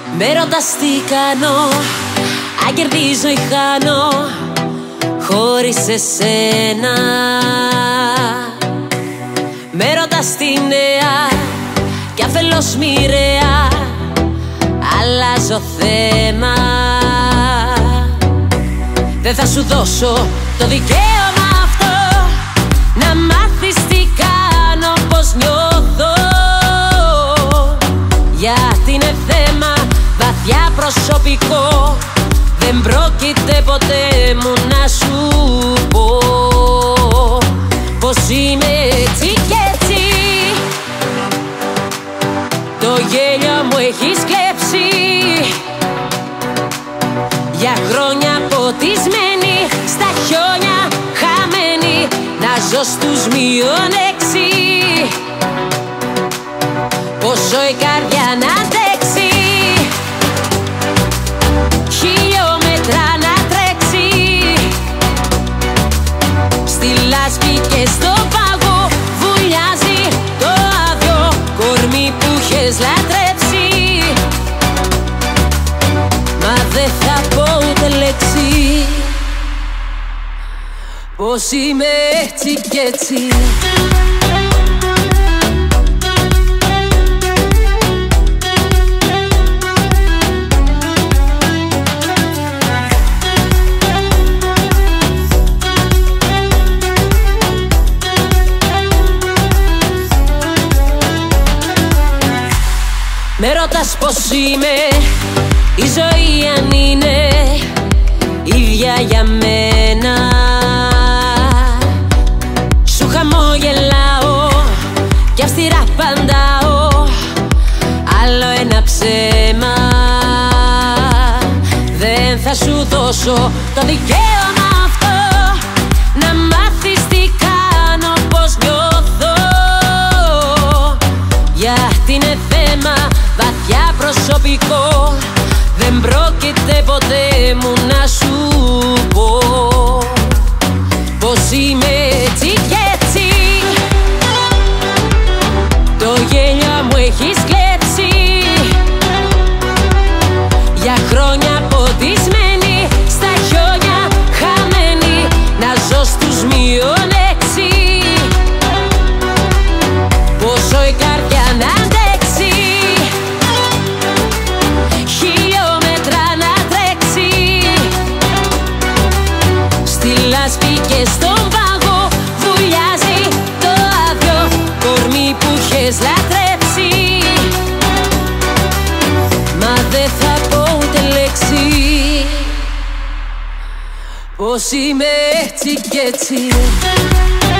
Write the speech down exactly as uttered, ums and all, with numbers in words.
Με ρωτάς τι κάνω, αν κερδίζω ή χάνω χωρίς εσένα. Με ρωτάς τι νέα κι αφελώς μοιραία αλλάζω θέμα. Δεν θα σου δώσω το δικαίωμα αυτό να μάθεις τι κάνω, πως νιώθω. Γιατί είναι θέμα βαθιά προσωπικό, δεν πρόκειται ποτέ μου να σου πω πως είμαι έτσι κι έτσι. Το γέλιο μου έχεις κλέψει, για χρόνια ποτισμένη, στα χιόνια χαμένη, να ζω στους μείον έξι. Πόσο η καρδιά να αντέξει, χιλιόμετρα να τρέξει, στη λάσπη και στο πάγο βουλιάζει το άδειο κορμί που είχες λατρέψει. Μα δεν θα πω ούτε λέξη πως είμαι έτσι κι έτσι. Με ρωτάς πως είμαι, η ζωή αν είναι ίδια για μένα. Σου χαμογελάω κι αυστηρά απαντάω, άλλο ένα ψέμα. Δεν θα σου δώσω το δικαίωμα αυτό να μάθεις τι κάνω, πως νιώθω. Γιατί είναι θέμα βαθιά προσωπικό, δεν πρόκειται ποτέ μου να σου πω πως είμαι έτσι κι έτσι. Το γέλιο μου έχεις κλέψει, για χρόνια ποτισμένη, στα χιόνια χαμένη, να ζω στους μείον έξι. Πόσο η καρδιά να αντέξει, χιλιόμετρα να τρέξει, στη λάσπη και στον πάγο βουλιάζει το άδειο κορμί που είχες λατρέψει. Μα δεν θα πω ούτε λέξη πως είμαι έτσι κι έτσι.